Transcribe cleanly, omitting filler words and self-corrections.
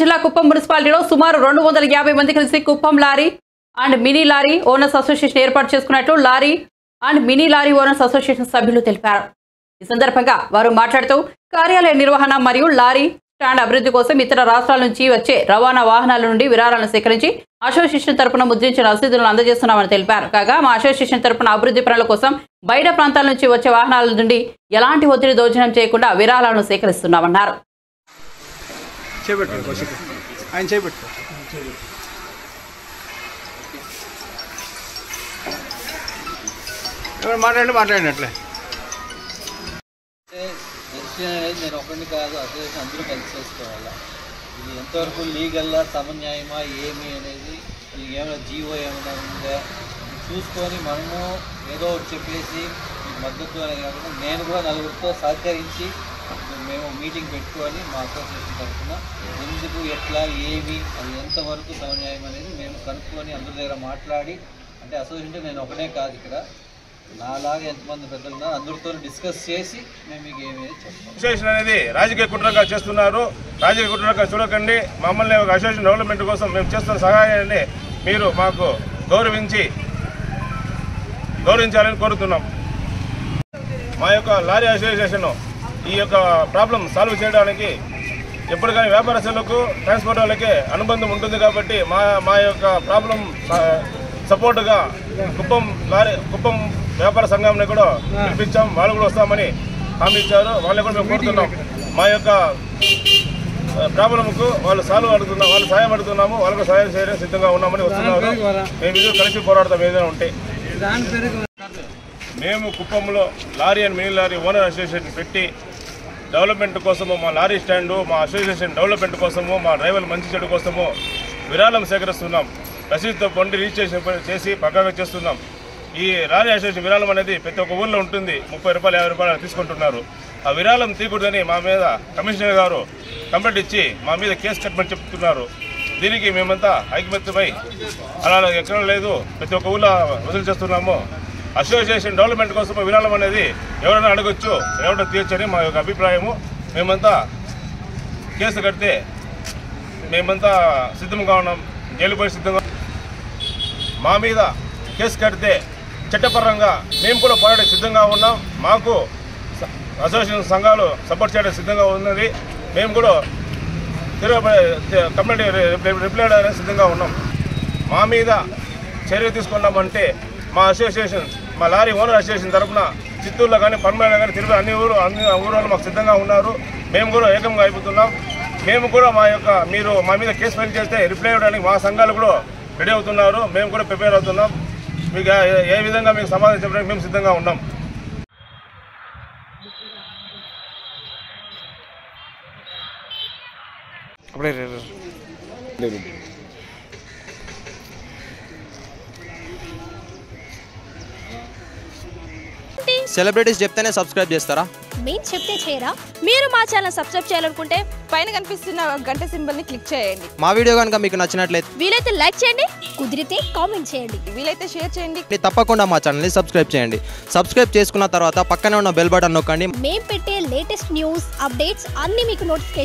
జిల్లా కుప్పం మున్సిపాలిటీలో సుమారు 250 మంది కలిసి Kuppam lorry and mini lorry owners association ఏర్పాటు చేసుకున్నట్లు lorry and mini lorry owners association సభ్యులు తెలిపారు. ఈ సందర్భంగా వారు మాట్లాడుతూ కార్యాలయ నిర్వహణ మరియు లారీ స్టాండ్ అభివృద్ధి కోసం ఇతర రాష్ట్రాల నుంచి వచ్చే రవాణా వాహనాల నుండి విరాళాలను సేకరించి అసోసియేషన్ తరపున ముద్రించిన రసీదులను అందజేస్తున్నామని తెలిపారు. కాగా మా అసోసియేషన్ తరపున అభివృద్ధి పనుల కోసం బయట ప్రాంతాల నుంచి వచ్చే వాహనాల నుండి ఎలాంటి ఒత్తిడి దోచనం చేయకుండా విరాళాలను సేకరిస్తున్నామన్నారు. మాట్లాడినట్లే నేను ఒకరిని కాదు, అసోసియేషన్ అందరూ కలిసి చేసుకోవాలా. ఇది ఎంతవరకు లీగల్లా సమన్యాయమా ఏమి అనేది, ఇది ఏమైనా జీవో ఏమైనా ఉందా చూసుకొని మనము ఏదో ఒకటి చెప్పేసి మద్దతు అనేది కాకుండా నేను కూడా నలుగురితో సహకరించి మేము మీటింగ్ పెట్టుకొని మా అసోసియేషన్ తరఫున ఎందుకు ఎట్లా ఏమి అది ఎంతవరకు సమన్యాయం అనేది మేము కనుక్కొని అందరి దగ్గర మాట్లాడి, అంటే అసోసియేషన్ నేను ఒకనే కాదు, ఇక్కడ నాలాగా ఎంతమంది పెద్దలు ఉన్నారు అందరితో డిస్కస్ చేసి మేము మీకు ఏమేమి చెప్తాం. అసోసియేషన్ అనేది రాజకీయ కుట్రగా చేస్తున్నారు. రాజకీయ కుట్రగా చూడకండి. మమ్మల్ని ఒక అసోసియేషన్ డెవలప్మెంట్ కోసం మేము చేస్తున్న సహాయాన్ని మీరు మాకు గౌరవించాలని కోరుతున్నాం. మా యొక్క లారీ అసోసియేషన్ ఈ యొక్క ప్రాబ్లం సాల్వ్ చేయడానికి ఎప్పుడు కానీ వ్యాపారస్తులకు ట్రాన్స్పోర్ట్ వాళ్ళకి అనుబంధం ఉంటుంది కాబట్టి మా యొక్క ప్రాబ్లం సపోర్టుగా కుప్పం వ్యాపార సంఘంని కూడా పిలిపించాం. వాళ్ళు కూడా వస్తామని హామీ ఇచ్చారు. వాళ్ళని కూడా మేము కోరుతున్నాం. మా యొక్క ప్రాబ్లంకు వాళ్ళు సాయం అడుగుతున్నాము. వాళ్ళకు సహాయం చేయడానికి సిద్ధంగా ఉన్నామని వస్తున్నారు. మేము ఇది కలిసి పోరాడతాం ఏదైనా ఉంటే. మేము కుప్పంలో lorry and mini lorry owner association పెట్టి డెవలప్మెంట్ కోసము, మా లారీ స్టాండు, మా అసోసియేషన్ డెవలప్మెంట్ కోసము, మా డ్రైవర్ల మంచి చెడు కోసము విరాళం సేకరిస్తున్నాం. రసీదుతో పొండి రిజిస్ట్రేషన్ చేసి పక్కాగా చేస్తున్నాం. ఈ లారీ అసోసియేషన్ విరాళం అనేది ప్రతి ఒక్క ఊళ్ళో ఉంటుంది. 30 రూపాయలు 50 రూపాయలు తీసుకుంటున్నారు. ఆ విరాళం తీయకూడదని మా మీద కమిషనర్ గారు కంప్లైంట్ ఇచ్చి మా మీద కేసు కట్టమని చెప్తున్నారు. దీనికి మేమంతా ఐకమత్యమై అలా ఎక్కడ లేదు ప్రతి ఒక్క ఊళ్ళో వసూలు చేస్తున్నాము. అసోసియేషన్ డెవలప్మెంట్ కోసం విరాళం అనేది ఎవరైనా అడగొచ్చు, ఎవరైనా తీయొచ్చని మా యొక్క అభిప్రాయము. మేమంతా కేసు కడితే మేమంతా సిద్ధంగా ఉన్నాం. జైలు పోయి సిద్ధంగా మా మీద కేసు కడితే చట్టపరంగా మేము కూడా పోరాడే సిద్ధంగా ఉన్నాం. మాకు అసోసియేషన్ సంఘాలు సపోర్ట్ చేయడానికి సిద్ధంగా ఉన్నది. మేము కూడా కంప్లైంట్ రిప్లై అనేది సిద్ధంగా ఉన్నాం. మా మీద చర్య తీసుకున్నామంటే మా అసోసియేషన్, మా లారీ ఓనర్ అసోసియేషన్ తరఫున చిత్తూరులో కానీ పన్మేలో కానీ తిరుపతి అన్ని ఊరు మాకు సిద్ధంగా ఉన్నారు. మేము కూడా ఏకంగా అయిపోతున్నాం. మేము కూడా మీరు మా మీద కేసు ఫైల్ చేస్తే రిప్లై ఇవ్వడానికి మా సంఘాలు కూడా రెడీ అవుతున్నారు. మేము కూడా ప్రిపేర్ అవుతున్నాం. మీకు ఏ విధంగా మీకు సమాధానం చెప్పడానికి మేము సిద్ధంగా ఉన్నాం. సెలబ్రిటీస్ చెప్తేనే సబ్స్క్రైబ్ చేస్తారా? మేము చెప్తే చేయరా? మీరు మా ఛానల్ సబ్స్క్రైబ్ చేయాలనుకుంటే పైన కనిపిస్తున్న గంట సింబల్ ని క్లిక్ చేయండి. మా వీడియో కనుక మీకు నచ్చినట్లయితే వీలైతే లైక్ చేయండి, కుదిరితే కామెంట్ చేయండి, వీలైతే షేర్ చేయండి. తప్పకుండా మా ఛానల్ని సబ్స్క్రైబ్ చేయండి. సబ్స్క్రైబ్ చేసుకున్న తర్వాత పక్కనే ఉన్న బెల్ బటన్ నొక్కండి. మేము పెట్టే లేటెస్ట్ న్యూస్ అప్డేట్స్ అన్ని మీకు నోటిఫికేషన్